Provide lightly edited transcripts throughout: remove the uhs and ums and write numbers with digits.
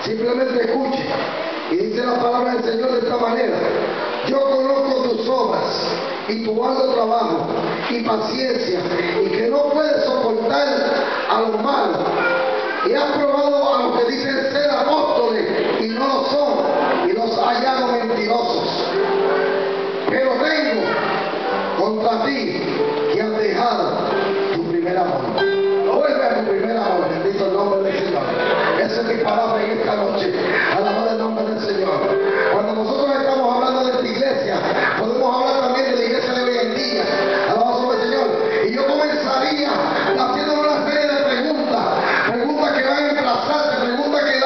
Simplemente escuche. Y dice la palabra del Señor de esta manera: yo conozco tus obras y tu arduo trabajo y paciencia, y que no puedes soportar a los malos, y has probado a los que dicen ser apóstoles y no lo son, y los has hallado mentirosos. Pero tengo contra ti que has dejado tu primer amor. Vuelve a tu primer amor, bendito el nombre del Señor. Esa es mi palabra en esta noche. Alabado el nombre del Señor. Cuando nosotros estamos hablando de esta iglesia, podemos hablar también de la iglesia de hoy en día. Alabado el Señor. Y yo comenzaría haciéndole una serie de preguntas que van a emplazarse, preguntas que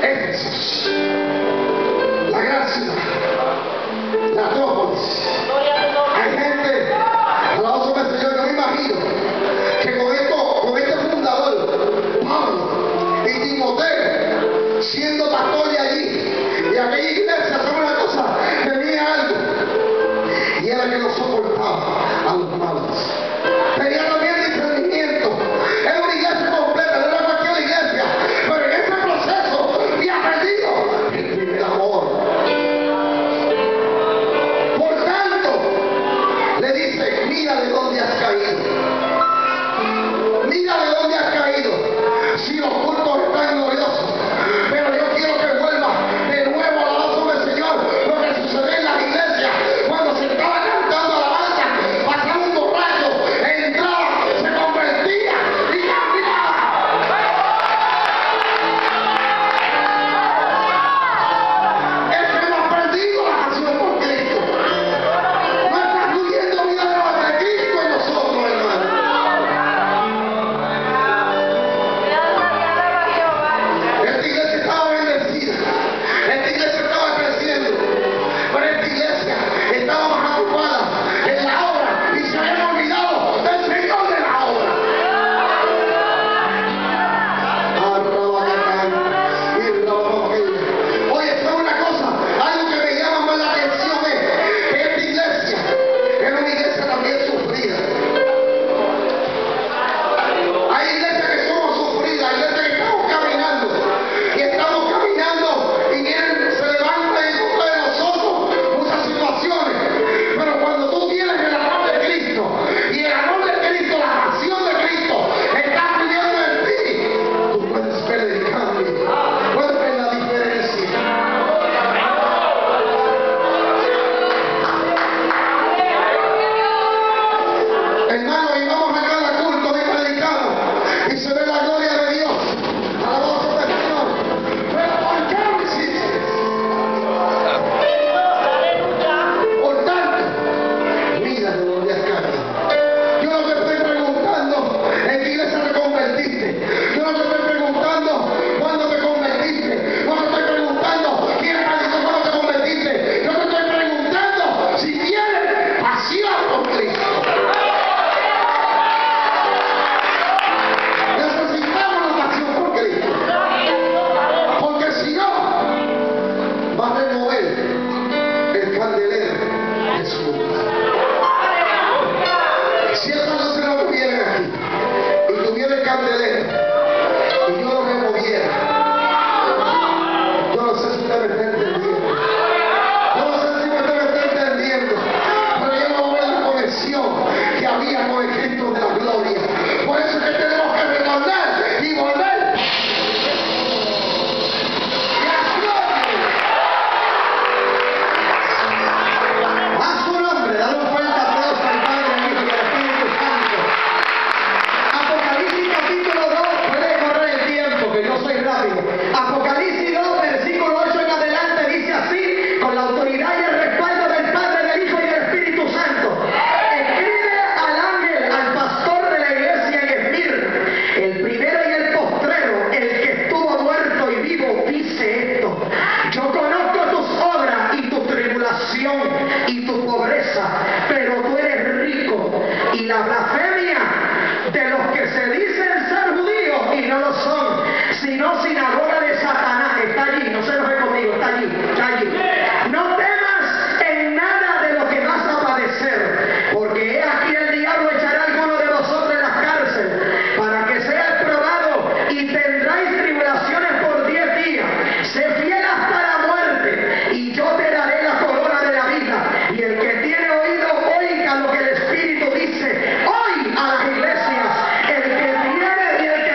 Éfesos, la gran ciudad, la Acrópolis. Hay gente, alabados al Señor, yo me imagino que con este fundador, Pablo y Timoteo, siendo pastores allí, y aquella iglesia, son una cosa, tenía algo, y era que no soportaba a los malos. Tenía también discernimiento. Era una iglesia completa, no era cualquier iglesia, pero en ese proceso había perdido el primer amor. Por tanto, le dice, mira de dónde has caído. Mira de dónde has caído. Si los cultos están gloriosos, pero yo quiero que vuelva de nuevo a la alabanza del Señor. Lo que sucede en las iglesias, cuando se estaba cantando alabanza, pasaba un borracho, entraba, se convertía y cambiaba. Es que hemos perdido la pasión por Cristo. No está fluyendo vida de Cristo en nosotros, hermano. Esta iglesia estaba bendecida, esta iglesia estaba creciendo, pero esta iglesia estaba más ocupada en la obra y se habían olvidado del Señor de la obra. Oye, ¿sabe una cosa? Algo que me llama más la atención es que esta iglesia era una iglesia también sufrida. Hay iglesias que somos sufridas, hay iglesias que estamos caminando y se levantan en contra de nosotros muchas situaciones, pero cuando tú tienes el amor de Cristo y el amor de Cristo, la pasión de Cristo está fluyendo en ti, tú puedes ver el cambio, puedes ver la diferencia. Hermano, y vamos a cada culto y predicamos y se ve la gloria de Dios. Alabado sea el Señor. Pero ¿por qué lo hiciste? Por tanto, mira de dónde has caído. Yo no te estoy preguntando en qué iglesia te convertiste. Yo no te estoy preguntando cuándo te convertiste. No te estoy preguntando quién predicó cuando te convertiste. Yo te estoy preguntando si tienes pasión por Cristo. Necesitamos la pasión por Cristo, porque si no, va a remover el candelero de su lugar. Si esas no se lo tuvieran aquí y tuviera el candelero y yo lo removiera, yo no sé si usted me está entendiendo. Yo no sé si usted me está entendiendo, pero yo no veo la conexión que había con el Cristo de la gloria. Por eso es que tenemos que recordar y volver. A su nombre, dale un fuerte aplauso al Padre, al Hijo y al Espíritu Santo. Apocalipsis capítulo 2, puede correr el tiempo, que yo soy rápido. Apocalipsis 2, versículo 8 en adelante, dice así, con la autoridad y el respaldo del Padre, del Hijo y del Espíritu Santo. Escribe al ángel, al pastor de la iglesia en Esmirna, el primero y el postrero, el que estuvo muerto y vivo, dice esto: yo conozco tus obras y tu tribulación y tu pobreza, pero tú eres rico, y la blasfemia de los que se dicen ser judíos y no lo son, sino sinagoga de Satanás. Está allí, no se enoje conmigo, está allí, está allí. No temas en nada de lo que vas a padecer, porque he aquí el diablo echará a alguno de vosotros en las cárceles, para que seas probado y tendráis tribulaciones por 10 días. Sé fiel hasta la muerte, y yo te daré la corona de la vida. Y el que tiene oído, oiga lo que el Espíritu dice hoy a las iglesias. El que tiene y el que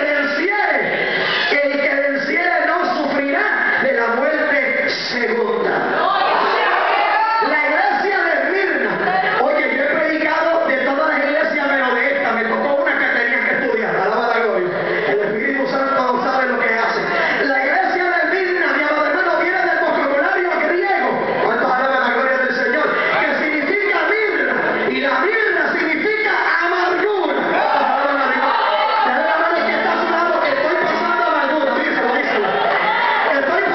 venciere no sufrirá de la muerte segunda. La iglesia de Esmirna. Oye, yo he predicado de todas las iglesias menos de esta. Me tocó una que tenía que estudiar. Alaba la gloria. El Espíritu Santo sabe lo que hace. La iglesia de Esmirna, mi amado hermano, viene del vocabulario griego. ¿Cuántos alaban la gloria del Señor? Que significa mirra. Y la mirra significa amargura. Dale la mano que está a su lado, que estoy pasando amargura. Díselo, díselo. Estoy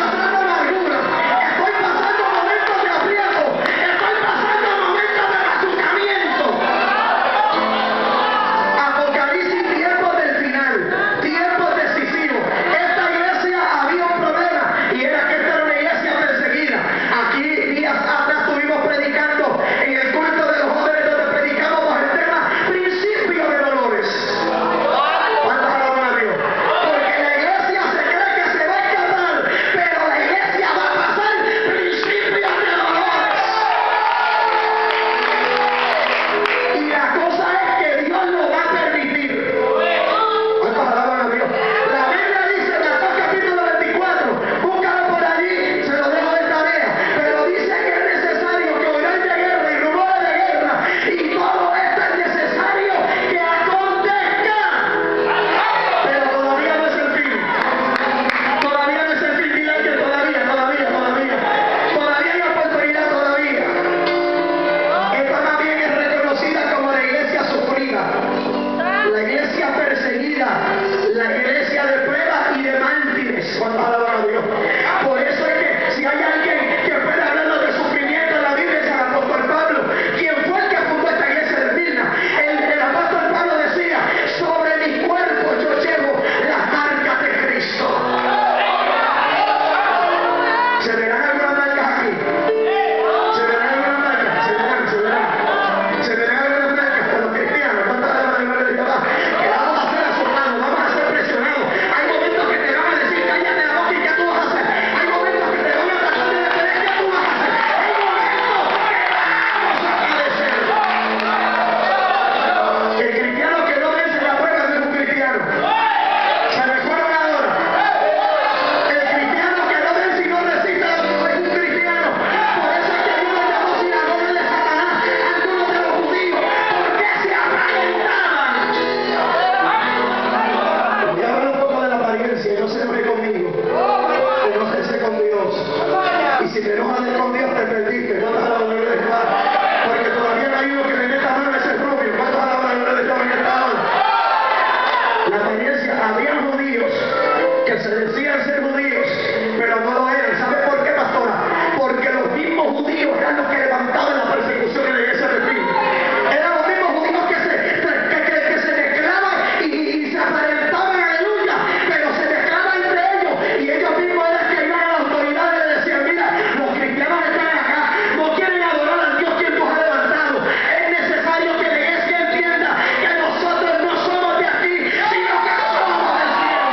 si te enojas con Dios te perdiste. ¿Cuántas alaban la gloria de Jehová? Porque todavía no hay uno que le meta mano a ese rubio. ¿Cuántas alaban la gloria de Jehová en esta hora? La tendencia, había judíos que se decían ser judíos, pero no lo eran. ¿Sabe por qué, pastora? Porque los mismos judíos eran los que levantaban la persecución en la iglesia de Cristo. Eran los mismos judíos que se mezclaban y se aparentaban, aleluya, pero se mezclaban entre ellos, y ellos mismos eran que iban a la autoridad y le decían: mira, los cristianos están acá, no quieren adorar al Dios que nos ha levantado. Es necesario que la iglesia entienda que nosotros no somos de aquí, sino que somos del cielo.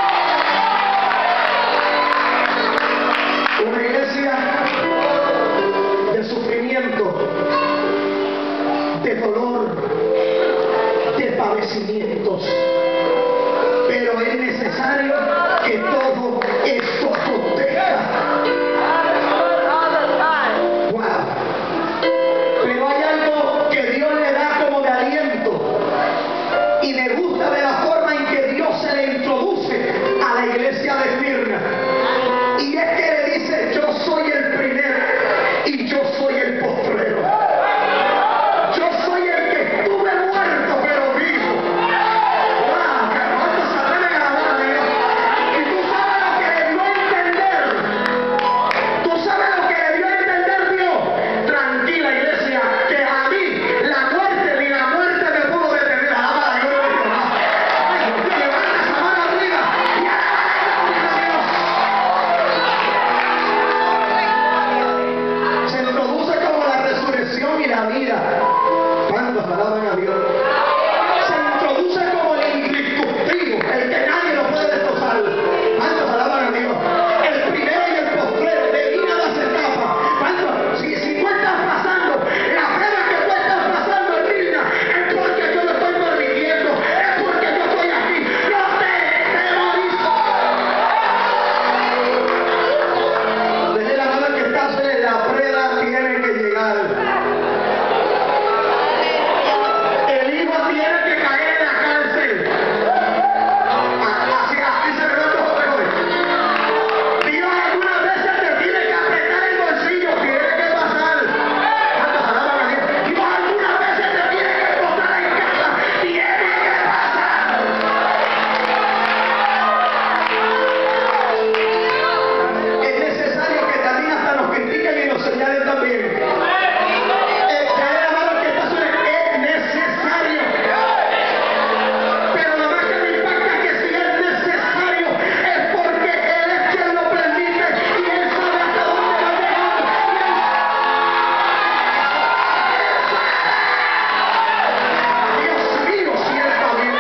Una iglesia de sufrimiento, de dolor, de padecimientos, pero es necesario que todo esto acontezca. Wow. Pero hay algo que Dios le da como de aliento, y me gusta de la forma en que Dios se le introduce a la iglesia de Esmirna, y es que le dice: yo soy el primero y yo soy el postrero. Yo soy el que estuve muerto pero vivo. ¡Wow! ¿Cuántos se atreven a alabar a Dios? Y tú sabes lo que le dio a entender. Tú sabes lo que le dio a entender Dios. Tranquila, iglesia, que a mí la muerte ni la muerte me pudo detener. Alaba la gloria de Jehová. Ay, Dios mío, levanta esa mano arriba y alaba a Dios. Se introduce como la resurrección y la vida. ¿Cuántos alaban a Dios? Se introduce como el indiscutible, el que nadie lo puede destrozar. ¿Cuántos alaban a Dios? El primero y el postrero, elimina las etapas. ¿Cuántos? Si tú estás pasando la prueba que tú estás pasando en vida, es porque yo lo estoy permitiendo, es porque yo estoy aquí. No te demorizo. Desde la hora que estás en la prueba tiene que llegar. El hijo tiene que caer en la cárcel. Así se me va todo, joven. Dios algunas veces te tiene que apretar el bolsillo, tiene que pasar. ¿Cuántos alaban a Dios? Dios algunas veces te tiene que botar en casa, tiene que pasar. Es necesario que también hasta nos critiquen y nos señalen también. Es necesario. Pero lo más que me impacta es que si es necesario es porque Él es quien lo permite y Él sabe hasta dónde va a llegar. Dios mío, siento bien.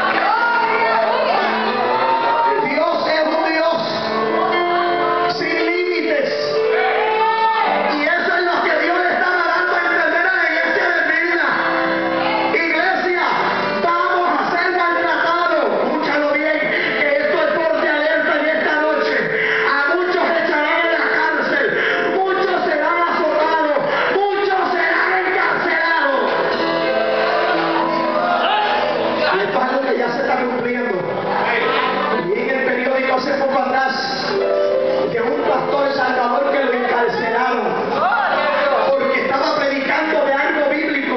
Dios es un Dios sin límites. Y eso es lo que Dios le estaba dando a entender a la iglesia de Esmirna. Iglesia, vamos a ser maltratados. Escúchalo bien, que esto es porte alerta en esta noche. A muchos echarán en la cárcel, muchos serán azotados, muchos serán encarcelados. Y esto es algo que ya se está cumpliendo. Y en el periódico hace poco atrás, que un pastor en Salvador que lo encarcelaron porque estaba predicando de algo bíblico.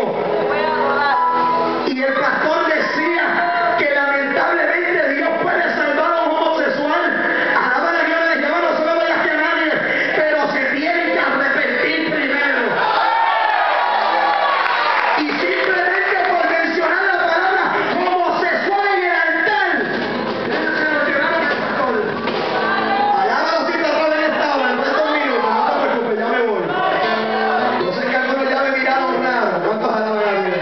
Y el pastor decía que lamentablemente Dios puede salvar a un homosexual. Alaba la gloria de Jehová, no se lo vayas que a nadie, pero se tienen que arrepentir primero. Y simplemente por mencionar la palabra homosexual en el altar, se emocionaron al pastor. Alábalo si te roben esta hora, en 4 minutos, no te preocupes, ya me voy. Yo sé que algunos ya me miraron raro. ¿Cuántos alaban a Dios?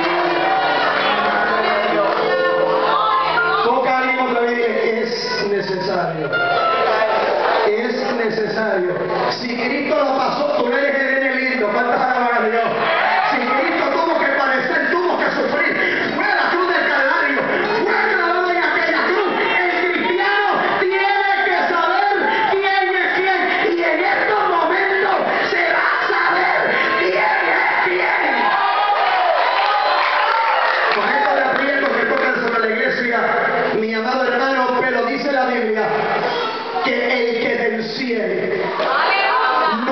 Toca a alguien otra vez y dile: es necesario. Es necesario. Si Cristo lo pasó, tú eres el nene lindo. ¿Cuántos alaban a Dios? Si Cristo tuvo que padecer, tuvo que sufrir, fue la cruz del Calvario, fue clavado en aquella cruz. El cristiano tiene que saber quién es quién, y en estos momentos se va a saber quién es quién. Con esto de aprieto que tocan sobre la iglesia, mi amado hermano, pero dice la Biblia que el que del cielo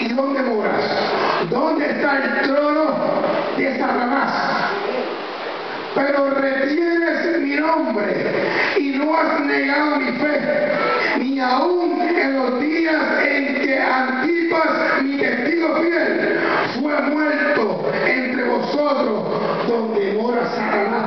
¿y dónde moras? ¿Dónde está el trono de Satanás? Pero retienes mi nombre y no has negado mi fe, ni aún en los días en que Antipas, mi testigo fiel, fue muerto entre vosotros, donde mora Satanás.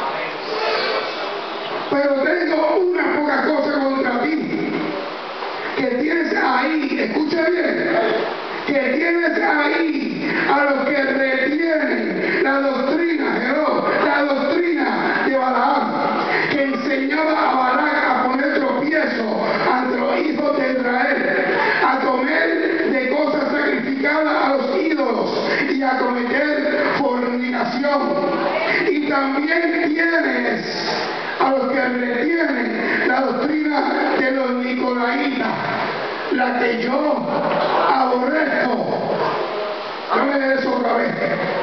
Pero tengo una poca cosa contra ti, que tienes ahí, escucha bien, que tienes ahí a los que retienen la doctrina, la doctrina de Balaam, que enseñaba a Balac a poner tropiezo ante los hijos de Israel, a comer de cosas sacrificadas a los ídolos y a cometer fornicación. Y también tienes a los que retienen la doctrina de los nicolaitas, la que yo aborrezco. Dame leer eso otra vez.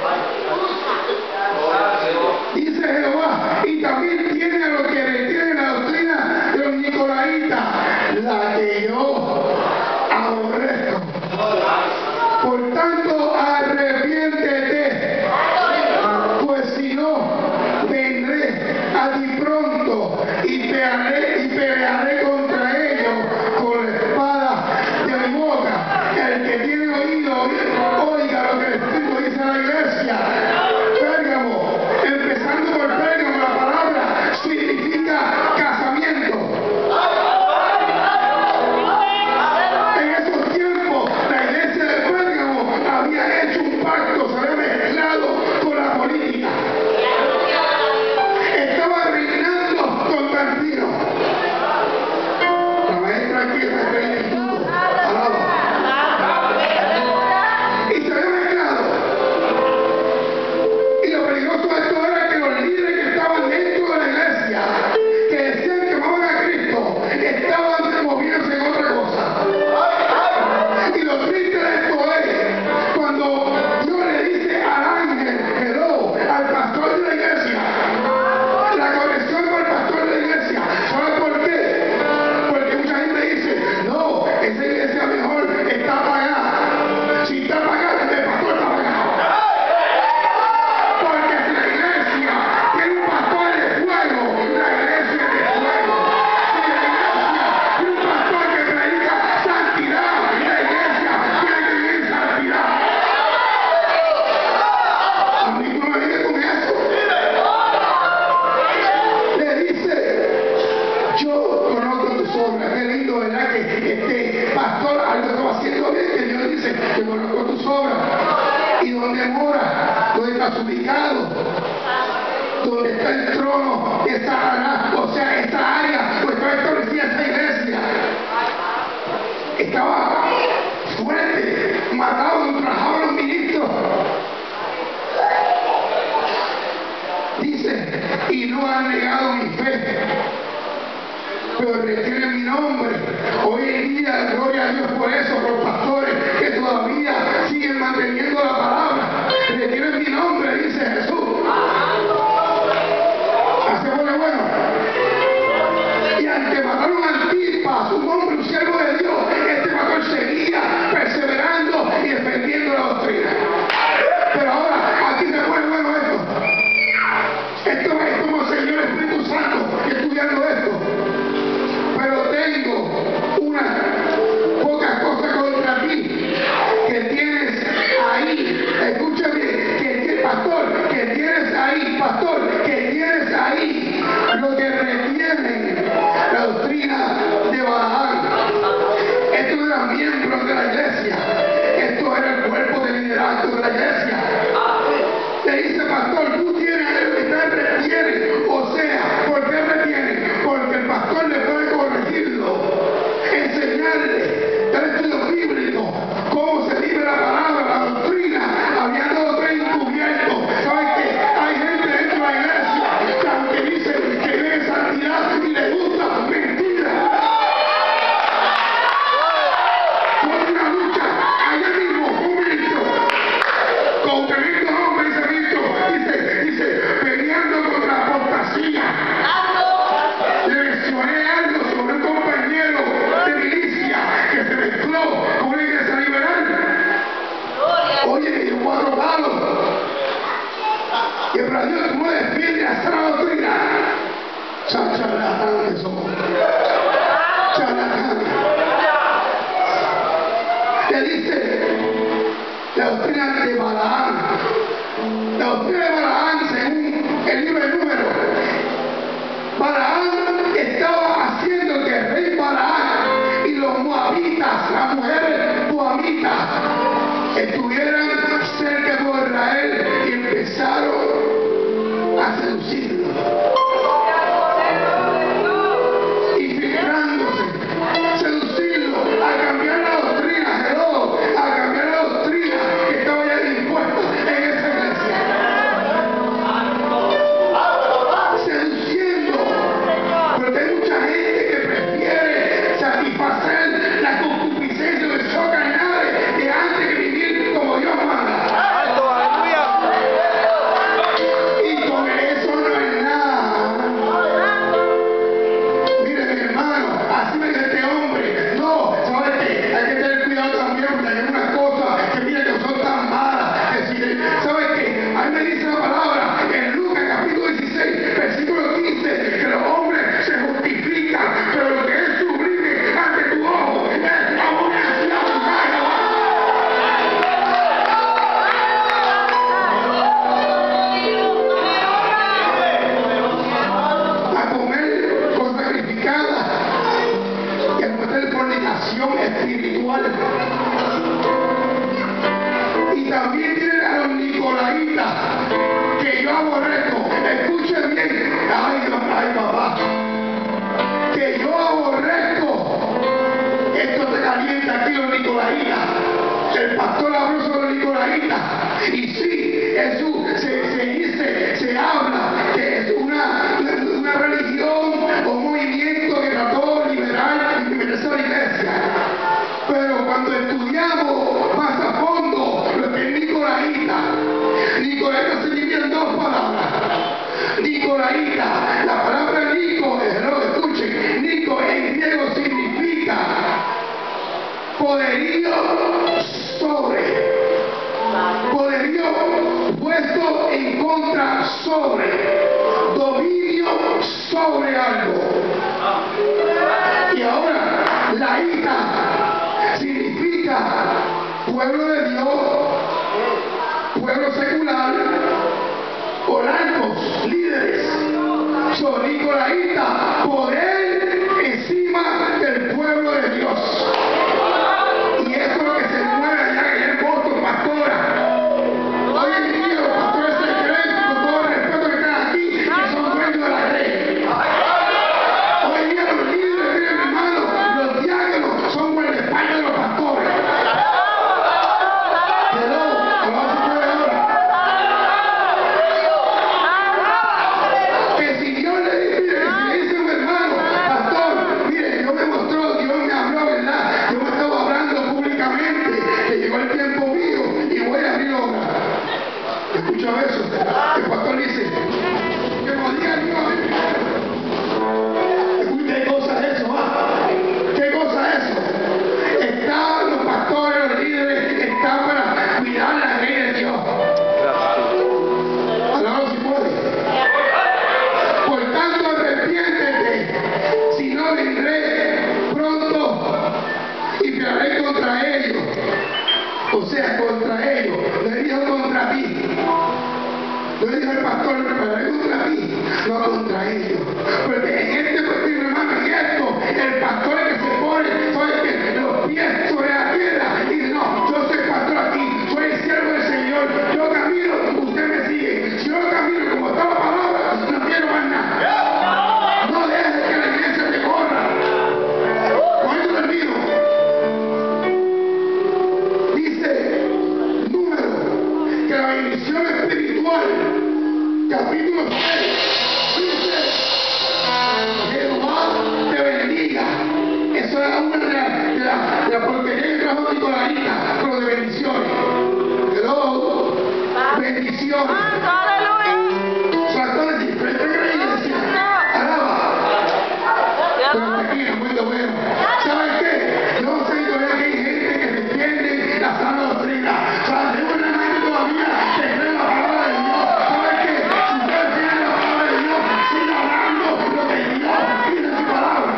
Dice Jehová, y también tiene a los que retienen la doctrina de los nicolaitas, la que yo aborrezco. Por tanto, arrepiéntete, pues si no, vendré a ti pronto y pelearé contra ellos con la espada de mi boca. El que tiene oído, oiga lo que el Espíritu dice a la iglesia. Pérgamo, empezando por Pérgamo, la palabra significa casamiento. En esos tiempos, la iglesia de Pérgamo había hecho un pacto, se había mezclado con la política. Estaba reinando Constantino. La maestra aquí está en el instituto. Alaba. Y se había mezclado. Y lo peligroso de esto era que los líderes que estaban dentro de la iglesia, que decían que amaban a Cristo, estaban moviéndose en otra cosa. Y lo triste de esto es cuando Dios le dice al ángel, al pastor de la iglesia, la corrección para el pastor de la iglesia. ¿Sabe por qué? Porque mucha gente dice, no, esa iglesia mejor está pagada. Si está pagada, el pastor está pagado. Porque si la iglesia tiene un pastor de fuego, la iglesia es de fuego. Si la iglesia tiene un pastor que predica santidad, la iglesia tiene que vivir santidad. A mí no me digas con eso. Le dice, yo conozco tus obras. Qué lindo, ¿verdad? Que este pastor algo estaba haciendo bien, que Dios dice, yo conozco tus obras. ¿Y dónde mora? ¿Dónde estás ubicado? ¿Dónde está el trono de Satanás? O sea, esta área, pues estaba establecida esta iglesia. Estaba fuerte, mataban, ultrajaban a los ministros. Dice, y no han negado mi fe, pero retienen mi nombre. Hoy en día, gloria a Dios por eso, por pastores que todavía siguen manteniendo la palabra. Retienen mi nombre, dice Jesús. Hacémosle bueno. Y aunque mataron a Antipas, un hombre, un siervo de Dios, este pastor seguía perseverando y defendiendo la doctrina. Pero ahora, aquí se pone bueno esto. Esto es como el Señor Espíritu Santo estudiando esto. Pero tengo una poca cosa contra ti, que tienes ahí relación espiritual. Y también tienen a los nicolaitas, que yo aborrezco. Escuchen bien, ay Dios, ay papá, que yo aborrezco. Esto te calienta aquí los nicolaitas. El pastor habló sobre los nicolaitas. Y sí, se habla que es una religión o un movimiento que trató de liberar y meterse a la iglesia. Pero cuando estudiamos más a fondo lo que es nicolaíta se divide en dos palabras. Nicolaíta, la palabra Nico, escuchen, Nico en griego significa poderío puesto en contra sobre, dominio sobre algo. Y ahora, laíta significa pueblo de Dios, pueblo secular, o laicos, líderes. Son nicolaíta, poder encima del pueblo de Dios. Y eso es lo que se mueve allá en el Boston, pastora. Hoy en día los pastores se creen, con todo el respeto que están aquí, que son dueños de la red. Hoy en día los líderes, miren hermano, los diáconos son guardaespaldas de los pastores. Pero, ¿cómo se puede ahora? Que si Dios le dice, mire, que si le dice un hermano, pastor, mire, Dios me mostró, Dios me habló, ¿verdad? Yo me estaba hablando públicamente, que llegó el tiempo mío y voy a abrir obra. ¿Escucha eso? El pastor dice, que me diga Dios. ¿Qué cosa es eso? ¿Qué cosa es eso? Están los pastores, los líderes, están para cuidar la ley de Dios. Alabado si puede. Por tanto, arrepiéntete, si no vendré pronto y pelearé contra ellos. O sea, contra ellos. No le dijo contra ti. No le dijo el pastor, pelearé contra ti, no contra ellos. Porque en este partido, hermano, en esto, el pastor que se pone, ¿sabe qué? Los pies sobre la tierra y dice, no, yo soy pastor aquí, soy el siervo del Señor, yo camino, usted me sigue. Si yo no camino como está la palabra, no quiero más nada. No dejes que la iglesia te corra. Con esto termino. Dice Número, que la bendición espiritual, capítulo 6, dice, Jehová te bendiga. Eso es una de la porquería que trajo Nicolaitas, pero de bendiciones. Hello, bendiciones. O sea, entonces, si frente a la iglesia, alaba. Pero hasta aquí es muy bueno. ¿Saben qué? Yo sé todavía que hay gente que defiende la sana doctrina. O sea, de una gente todavía que cree la palabra de Dios. ¿Saben qué? Si usted tiene la palabra de Dios, siga hablando lo que Dios dice en su palabra.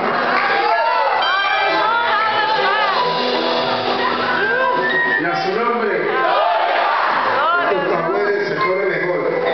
Y a su nombre, esta mujer se pone mejor.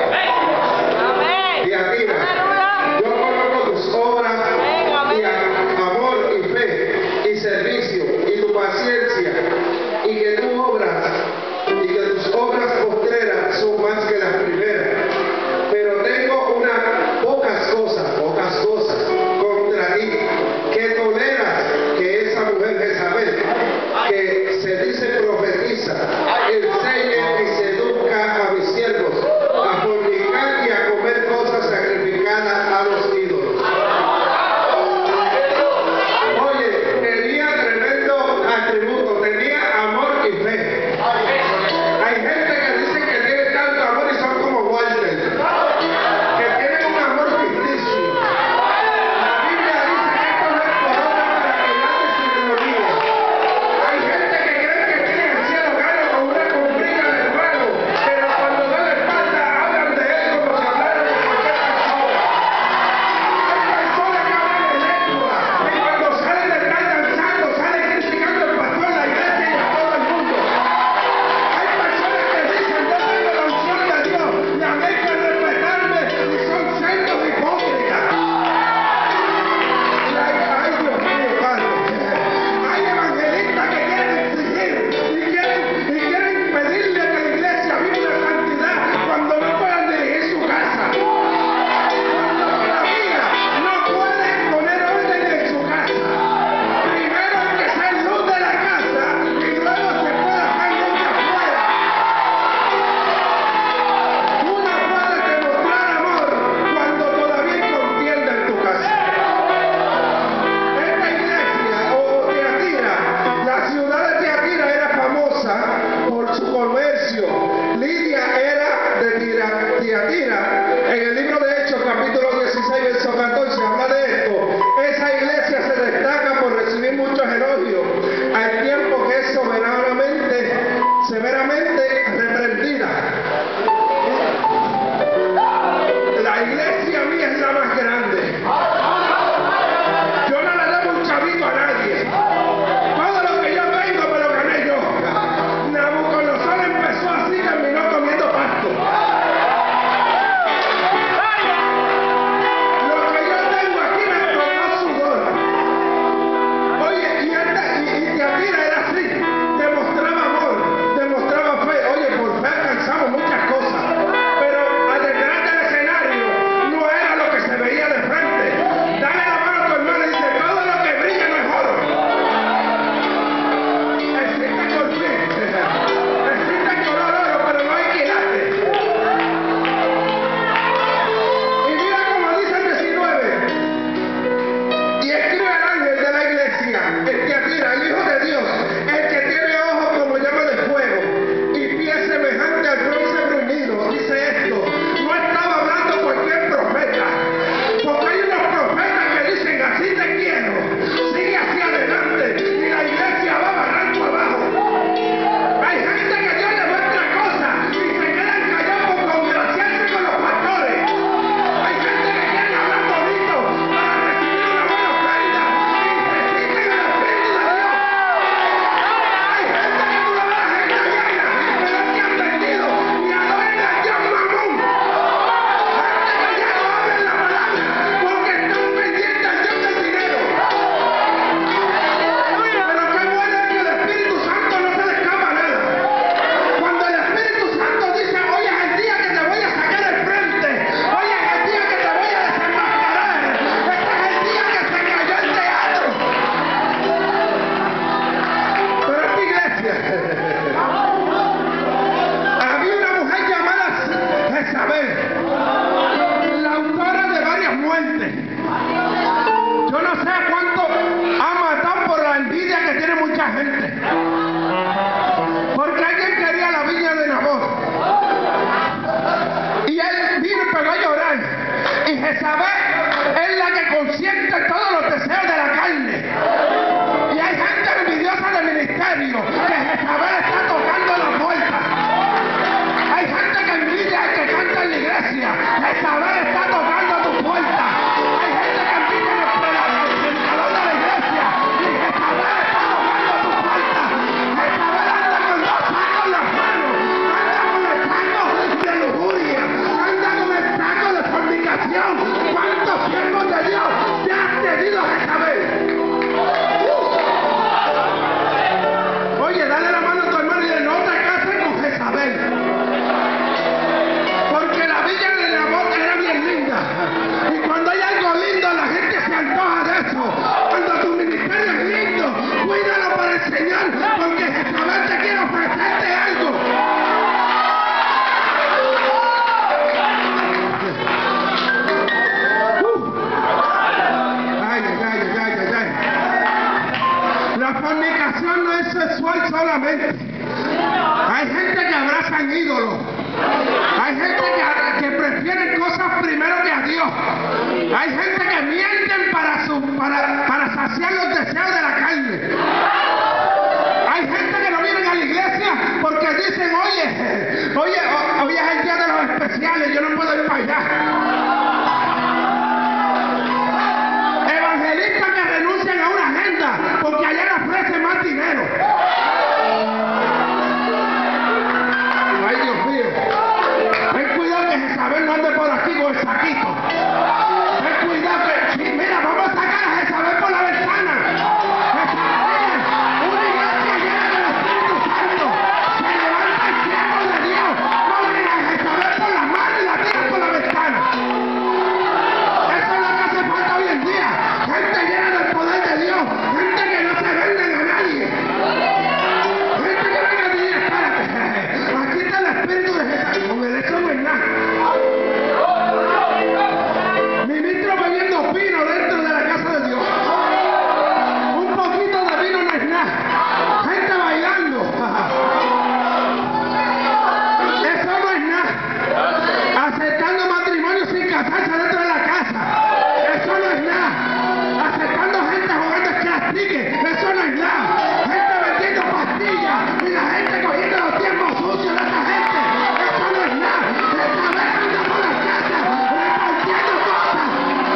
adoración no es sexual solamente. Hay gente que abrazan ídolos. Hay gente que prefiere cosas primero que a Dios. Hay gente que mienten para saciar los deseos de la carne. Hay gente que no viene a la iglesia porque dicen, hoy es el día de los especiales, yo no puedo ir para allá. Evangelistas que renuncian a una agenda porque allá le ofrecen más dinero. Ay, Dios mío. Ten cuidado que Jezabel no ande por aquí con el saquito. Ten cuidado que... Sí, mira, vamos a sacar a Jezabel por la ventana. Jezabel, una iglesia llena del Espíritu Santo. Se levanta el siervo de Dios. Cogen a Jezabel por la mano y la tiran por la ventana. Eso es lo que hace falta hoy en día. Gente llena del poder de Dios. Gente que no se venden a nadie. Gente que venga a decir, espérate. Aquí está el Espíritu de Jezabel. Con el eso no es nada. Ministro bebiendo vino dentro de la casa de Dios. Un poquito de vino no es nada. Gente bailando. Eso no es nada. Aceptando matrimonio sin casarse dentro de la casa. Eso no es nada. Aceptando gente jugando esclavique. Eso no es nada. Gente vendiendo pastillas y la gente cogiendo los tiempos sucios de esa gente. Eso no es nada. Esta vez anda por la casa repartiendo cosas.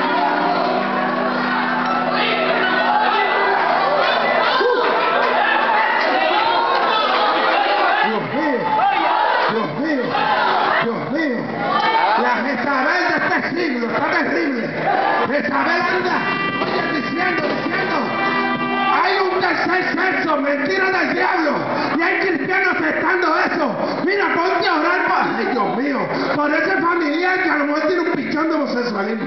Dios mío, Dios mío, Dios mío. La Jezabel de este siglo está terrible. Jezabel anda, oye, diciendo, hay un tercer sexo, mentira del diablo. Y hay cristianos aceptando eso. Mira, ponte a orar por... Ay, Dios mío, por ese familiar que a lo mejor tiene un pichón de homosexualismo.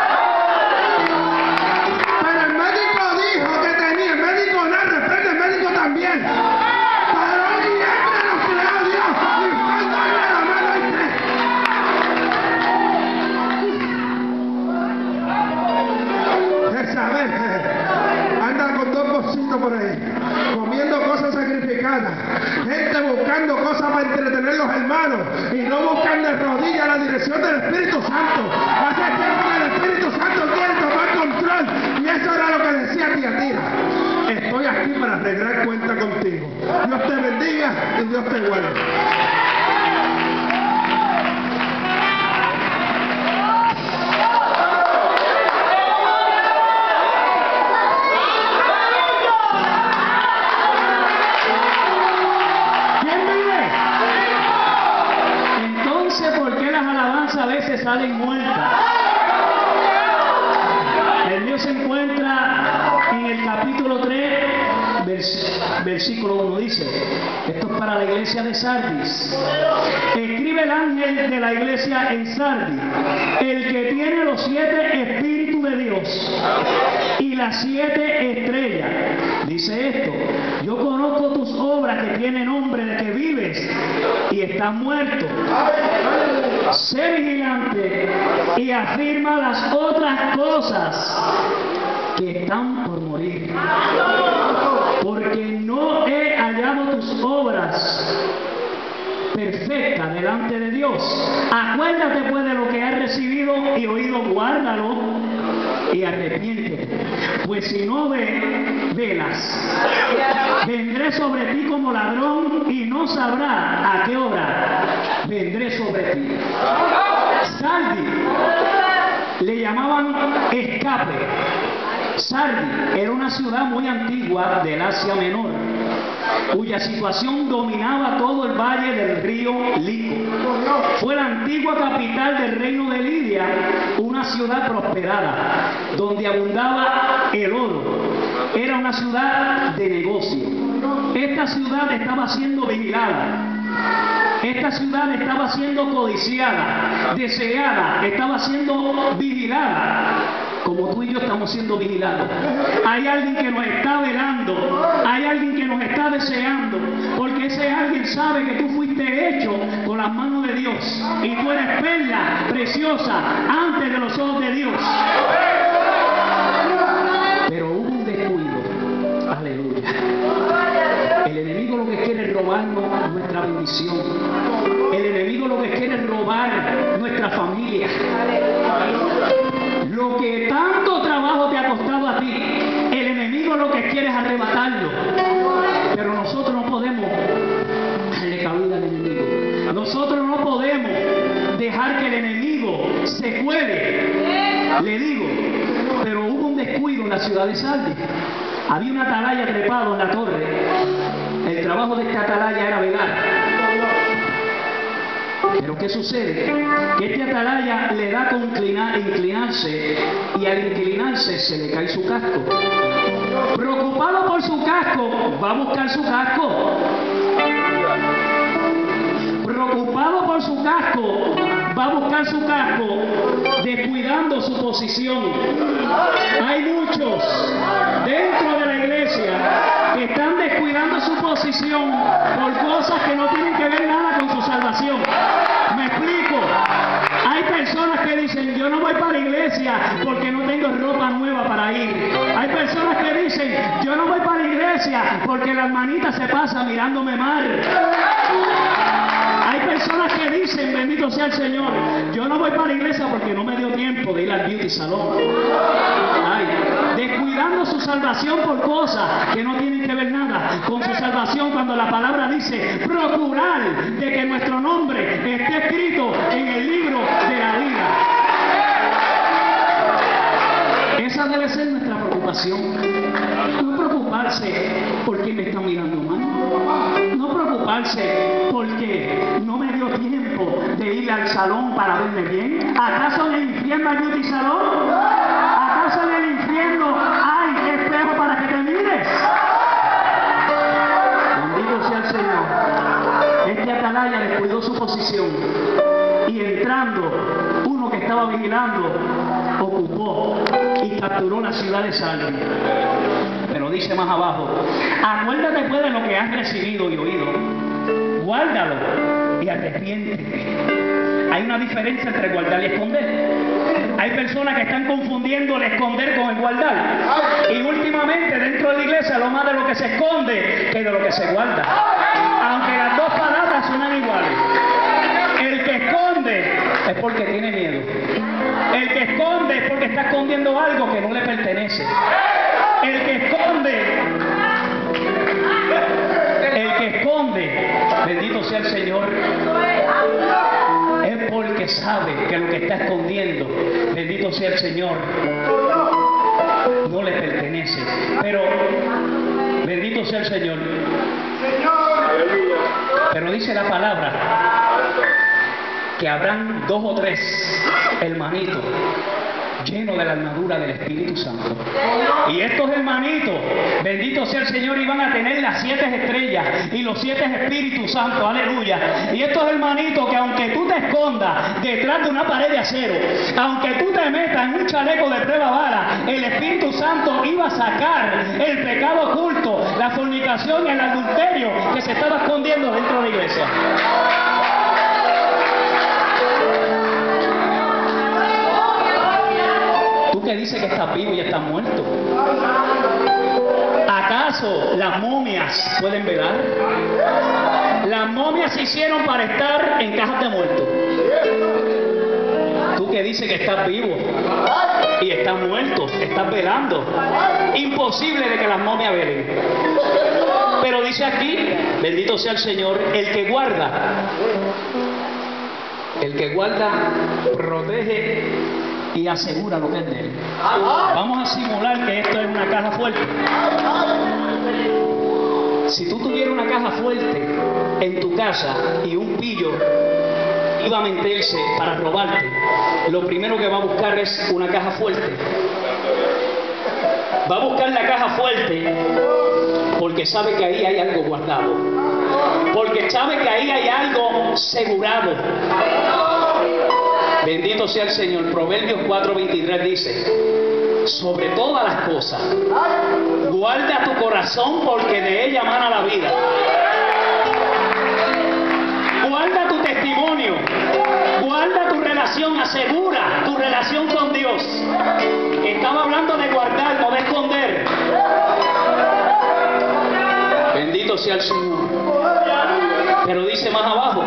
Pero el médico dijo que tenía, el médico no, reprende el médico también. Pero hoy siempre nos creó Dios y falta de la mano y tres. Jezabel anda con dos bolsitos por ahí, comiendo cosas sacrificadas, gente buscando cosas para entretener los hermanos y no buscando de rodillas la dirección del Espíritu Santo. Hace tiempo que el Espíritu Santo quiere tomar control y eso era lo que decía Tiatira. Estoy aquí para arreglar cuenta contigo. Dios te bendiga y Dios te guarde. ¿Por qué las alabanzas a veces salen muertas? El Dios se encuentra en el capítulo 3, versículo 1, dice, esto es para la iglesia de Sardis. Escribe el ángel de la iglesia en Sardis, el que tiene los 7 espíritus de Dios y las 7 estrellas. Dice esto, yo conozco tus obras que tienen nombre de que vives y estás muerto. Sé vigilante y afirma las otras cosas que están por morir, porque no he hallado tus obras perfectas delante de Dios. Acuérdate pues de lo que has recibido y oído, guárdalo y arrepiéntete, pues si no velas, vendré sobre ti como ladrón y no sabrás a qué hora vendré sobre ti. Sardis le llamaban escape. Sardis era una ciudad muy antigua del Asia Menor, cuya situación dominaba todo el valle del río Lico. Fue la antigua capital del reino de Lidia, una ciudad prosperada, donde abundaba el oro. Era una ciudad de negocio. Esta ciudad estaba siendo vigilada. Esta ciudad estaba siendo codiciada, deseada, estaba siendo vigilada. Como tú y yo estamos siendo vigilados. Hay alguien que nos está velando, hay alguien que nos está deseando, porque ese alguien sabe que tú fuiste hecho con las manos de Dios y tú eres perla preciosa ante de los ojos de Dios. Pero hubo un descuido, aleluya. bendición. El enemigo lo que quiere es robar nuestra familia. Lo que tanto trabajo te ha costado a ti, el enemigo lo que quiere es arrebatarlo. Pero nosotros no podemos darle cabida al enemigo. Nosotros no podemos dejar que el enemigo se cuele. Le digo, pero hubo un descuido en la ciudad de Sardis. Había una atalaya trepado en la torre. El trabajo de esta atalaya era velar. Pero ¿qué sucede? Que este atalaya le da con inclinarse, y al inclinarse se le cae su casco. Preocupado por su casco, va a buscar su casco. Preocupado por su casco, va a buscar su casco, descuidando su posición. Hay muchos dentro de la iglesia que están descuidando su posición por cosas que no tienen que ver nada con su salvación. Me explico. Hay personas que dicen, yo no voy para la iglesia porque no tengo ropa nueva para ir. Hay personas que dicen, yo no voy para la iglesia porque la hermanita se pasa mirándome mal. Hay personas que dicen, bendito sea el Señor, yo no voy para la iglesia porque no me dio tiempo de ir al beauty salón. Ay, descuidando su salvación por cosas que no tienen que ver nada con su salvación, cuando la palabra dice, procurar de que nuestro nombre esté escrito en el libro de la vida. Esa debe ser nuestra preocupación. No preocuparse porque me está mirando mal. No preocuparse porque no me dio tiempo de ir al salón para verme bien. ¿Acaso en el infierno hay beauty salón? ¿Acaso en el infierno hay espejo para que te mires? Bendito sea el Señor. Este atalaya descuidó su posición y entrando, uno que estaba vigilando ocupó y capturó la ciudad de Sardis. Pero dice más abajo, acuérdate pues de lo que has recibido y oído, guárdalo y arrepiéntete. Hay una diferencia entre guardar y esconder. Hay personas que están confundiendo el esconder con el guardar. Y últimamente dentro de la iglesia lo más de lo que se esconde que de lo que se guarda. Aunque las dos palabras suenan iguales. El que esconde es porque tiene miedo. El que esconde es porque está escondiendo algo que no le pertenece. El que esconde, bendito sea el Señor, es porque sabe que lo que está escondiendo, bendito sea el Señor, no le pertenece. Pero, bendito sea el Señor. Pero dice la palabra que habrán 2 o 3 hermanitos llenos de la armadura del Espíritu Santo. Y estos hermanitos, bendito sea el Señor, iban a tener las 7 estrellas y los 7 Espíritus Santos, aleluya. Y estos hermanitos que aunque tú te escondas detrás de una pared de acero, aunque tú te metas en un chaleco de prueba bala, el Espíritu Santo iba a sacar el pecado oculto, la fornicación y el adulterio que se estaba escondiendo dentro de la iglesia. Tú que dices que estás vivo y estás muerto. ¿Acaso las momias pueden velar? Las momias se hicieron para estar en cajas de muertos. Tú que dices que estás vivo y estás muerto, estás velando. Imposible de que las momias velen. Pero dice aquí, bendito sea el Señor, el que guarda, protege y asegura lo que es de él. Vamos a simular que esto es una caja fuerte. Si tú tuvieras una caja fuerte en tu casa y un pillo iba a meterse para robarte, lo primero que va a buscar es una caja fuerte. Va a buscar la caja fuerte porque sabe que ahí hay algo guardado, porque sabe que ahí hay algo asegurado. Bendito sea el Señor. Proverbios 4:23 dice, sobre todas las cosas, guarda tu corazón porque de ella mana la vida. Guarda tu testimonio, guarda tu relación, asegura tu relación con Dios. Estaba hablando de guardar, no de esconder. Bendito sea el Señor. Pero dice más abajo,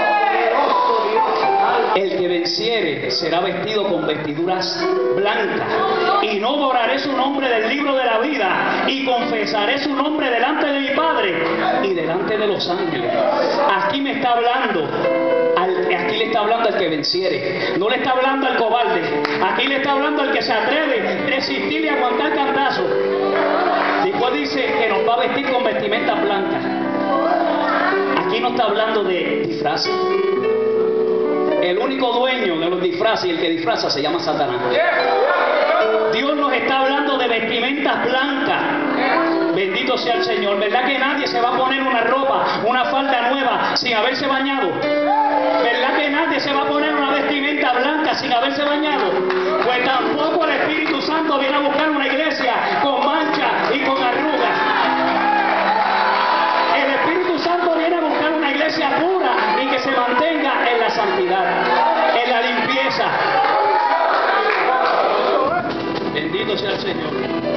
el que venciere será vestido con vestiduras blancas, y no borraré su nombre del libro de la vida, y confesaré su nombre delante de mi Padre y delante de los ángeles. Aquí me está hablando, aquí le está hablando al que venciere, no le está hablando al cobarde, aquí le está hablando al que se atreve a resistir y aguantar cantazo. Después dice que nos va a vestir con vestimentas blancas. Aquí no está hablando de disfraces. El único dueño de los disfraces y el que disfraza se llama Satanás. Dios nos está hablando de vestimentas blancas. Bendito sea el Señor. ¿Verdad que nadie se va a poner una ropa, una falda nueva sin haberse bañado? ¿Verdad que nadie se va a poner una vestimenta blanca sin haberse bañado? Pues tampoco el Espíritu Santo viene a buscar una iglesia con manchas y con arrugas. El Espíritu Santo viene a buscar una iglesia pura y que se mantenga en la santidad, en la limpieza. Bendito sea el Señor.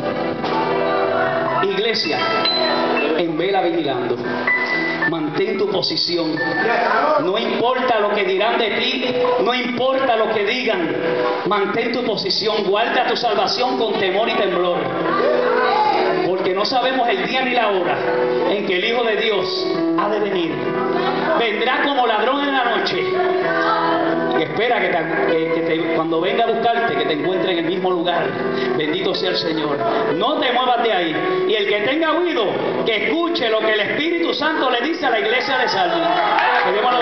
Iglesia, en vela vigilando. Mantén tu posición. No importa lo que dirán de ti, no importa lo que digan. Mantén tu posición. Guarda tu salvación con temor y temblor. Porque no sabemos el día ni la hora en que el Hijo de Dios ha de venir. Vendrá como ladrón en la noche. Y espera cuando venga a buscarte, que te encuentre en el mismo lugar. Bendito sea el Señor. No te muevas de ahí. Y el que tenga oído, que escuche lo que el Espíritu Santo le dice a la iglesia de Sardis.